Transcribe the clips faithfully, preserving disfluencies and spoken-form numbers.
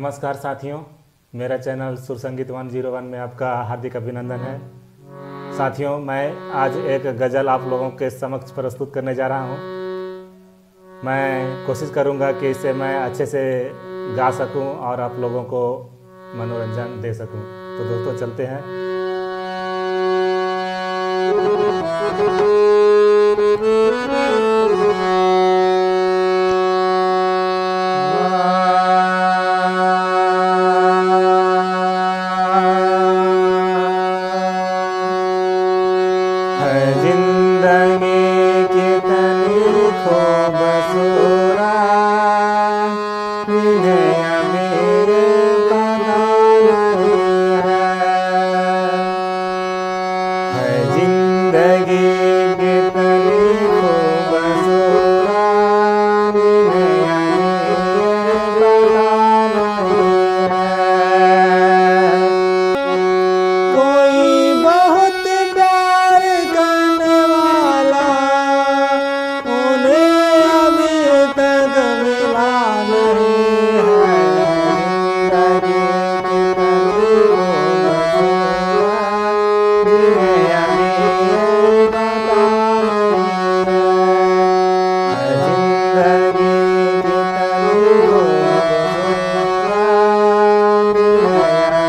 नमस्कार साथियों, मेरा चैनल सुर संगीत वन जीरो वन में आपका हार्दिक अभिनंदन है। साथियों, मैं आज एक गज़ल आप लोगों के समक्ष प्रस्तुत करने जा रहा हूँ। मैं कोशिश करूँगा कि इसे मैं अच्छे से गा सकूँ और आप लोगों को मनोरंजन दे सकूँ। तो दोस्तों चलते हैं। जिंदगी कितनी खूबसूरत इन्हें अभी पता नहीं है। जिंदगी कितनी खूबसूरत इन्हें अभी पता नहीं है। कोई बहुत प्यार करने वाला उन्हें अभी तक मिला नहीं है। जिंदगी कितनी खूबसूरत जिन्हें अभी पता नहीं है। जिंदगी कितनी खूबसूरत जिन्हें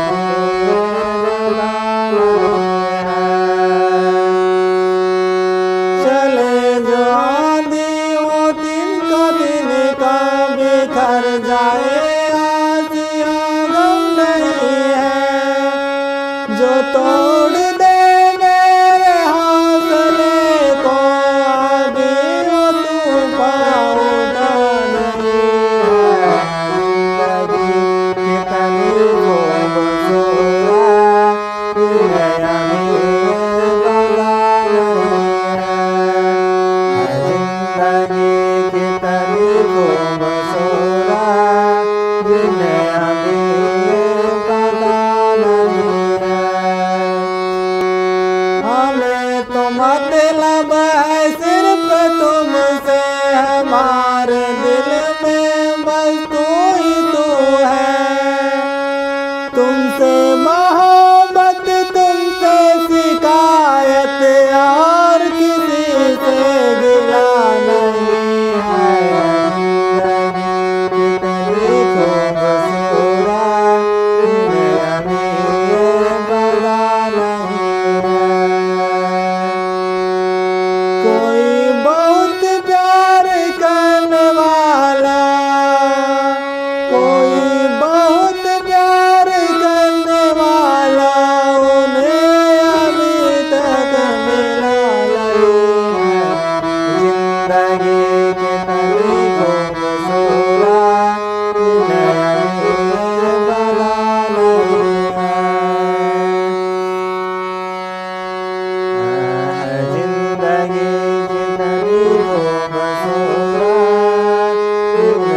चले जो आंधी वो दिन का दिन का बिखर जाए, आसिया गम नहीं है। जो तोड़ दे मेरे हौसले को अभी वो तूफान उठा नहीं है। जिंदगी कितनी खूबसूरत इन्हें अभी पता नहीं है। जिंदगी कितनी खूबसूरत जिन्हें अभी पता नहीं है। हमें तो मतलब है सिर्फ तुमसे, हमारे दिल में बस तू ही तू है। तुमसे मोहब्बत, तुमसे शिकायत और किसी से गिला नहीं है। जिंदगी कितनी खूबसूरत इन्हें अभी पता नहीं है। कोई बहुत प्यार करने वाला, कोई बहुत प्यार करने वाला उन्हें अभी तक मिला नहीं है। जिंदगी कितनी खूबसूरत इन्हें अभी पता नहीं है। जिंदगी कितनी खूबसूरत